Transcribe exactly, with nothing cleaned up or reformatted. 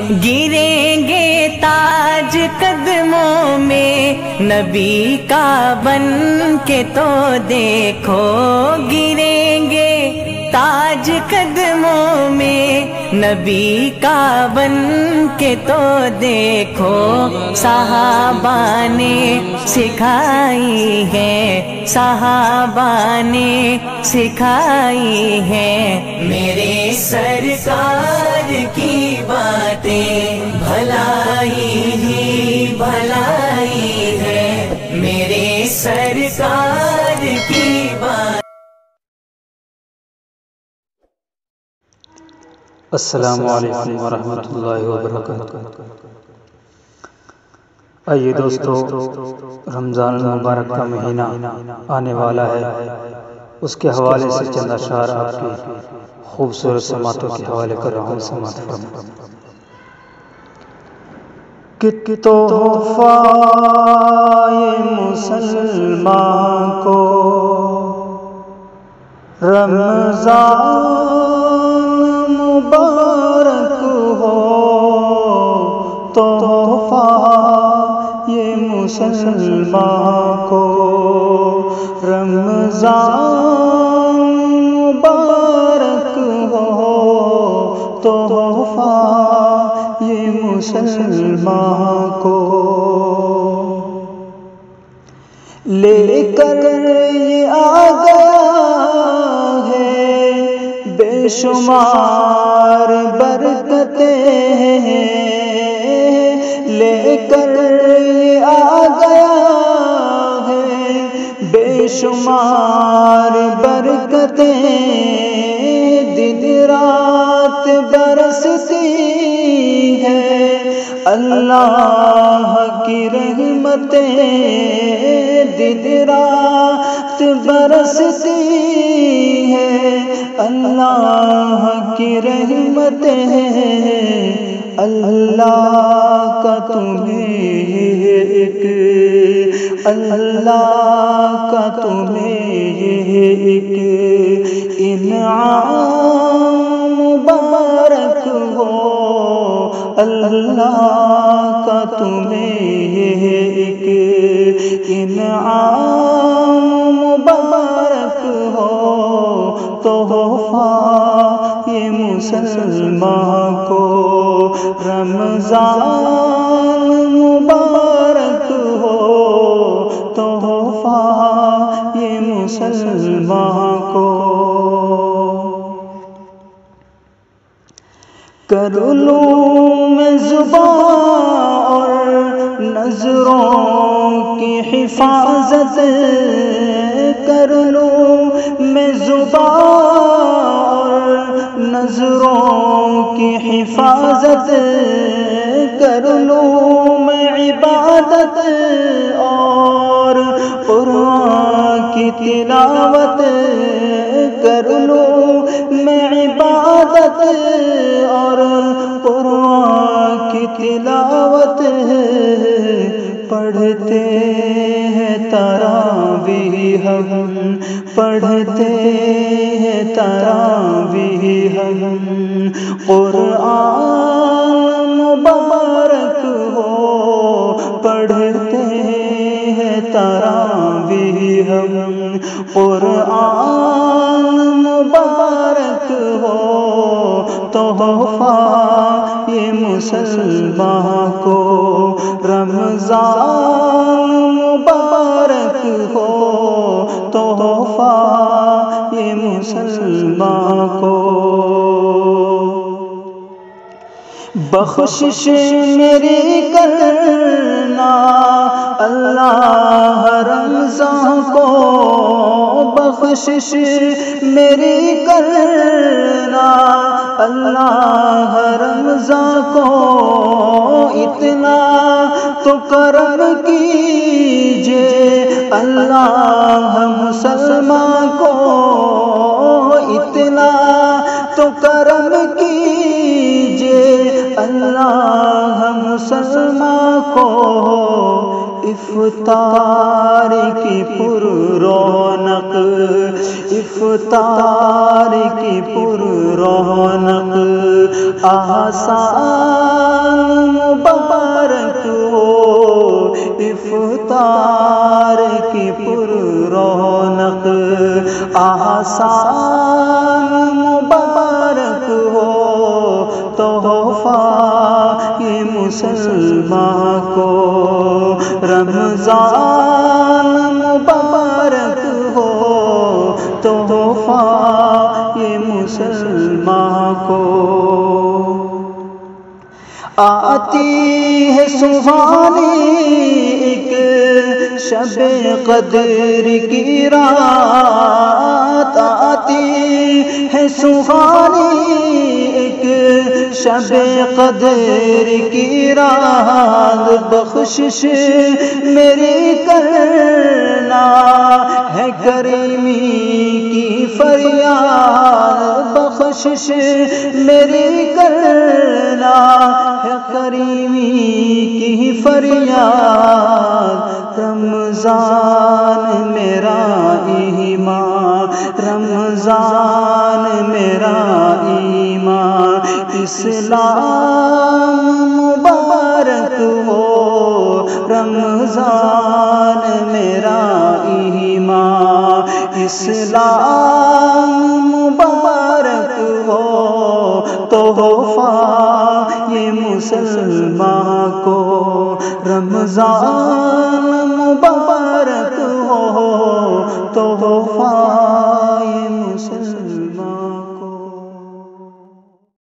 گریں گے تاج قدموں میں نبی کا بن کے تو دیکھو، گریں گے تاج قدموں میں نبی کا بن کے تو دیکھو، صحابہ نے سکھائی ہے، صحابہ نے سکھائی ہے، میرے سرکار کی باتیں بھلائی ہی بھلائی ہے، میرے سرکار کی بات۔ السلام علیکم ورحمۃ اللہ وبرکاتہ۔ آئیے دوستو، رمضان المبارک کا مہینہ آنے والا ہے، اس کے حوالے سے چند اشعار آپ کی خوبصورت سماعتوں کے حوالے کر رہا ہوں، سماعت فرمائیں۔ کہ تحفہ مسلمان کو رمضان مبارک ہو، تحفہ یہ مسلمان کو رمضان مبارک ہو، تحفہ یہ مسلمان کو لے کر یہ آ گیا ہے بے شمار برکتیں، لے کر یہ آ گیا ہے بے شمار برکتیں، دن رات برستی ہے اللہ کی رحمتیں، دن رات برستی ہے اللہ کی رحمتیں، اللہ کا تمہیں ایک اللہ کا تمہیں ایک انعام مبارک ہو، اللہ کا تمہیں ایک انعام مبارک ہو، تحفہ یہ مسلمان کو رمضان مبارک ہو، تحفہ یہ مسلمان کو۔ کر لوں میں زبان اور نظروں کی حفاظت، کر لوں میں زبان اور نظروں کی حفاظت، کر لوں میں عبادت اور قرآن کی تلاوت، کر لوں میں عبادت اور قرآن کی تلاوت، پڑھتے ہیں تراویح ہم، پڑھتے ہیں تراویح ہم، قرآن مبارک ہو، پڑھتے ہیں تراویح ہم، قرآن مبارک ہو، تحفہ یہ مسلمان کو رمضان مبارک ہو، تحفہ یہ مسلمان کو۔ بخشش میری کرنا اللہ رمضان کو، بخشش میری کرنا اللہ رمضان کو، اتنا تو کرم کیجئے اللہ مسلمان کو، اتنا تو کرم کیجئے اللہ مسلمان کو، افطار کی پر رونق، افطار کی پر رونق آسان افطار کی پر رونق آسان مبارک ہو تحفہ یہ مسلمان کو رمضان مبارک ہو تحفہ یہ مسلمان کو آتی ہے سبحانی ایک شب قدر کی رات آتی ہے سبحانی ایک شب قدر کی رات بخشش میری کرنا ہے کریمی کی فریاد بخشش میری کرنا ہے کریمی کی فریاد رمضان میرا ایمان رمضان میرا ایمان اسلام مبارک ہو رمضان میرا ایمان اسلام مبارک ہو تحفہ یہ مسلمان کو رمضان مبارک ہو تحفہ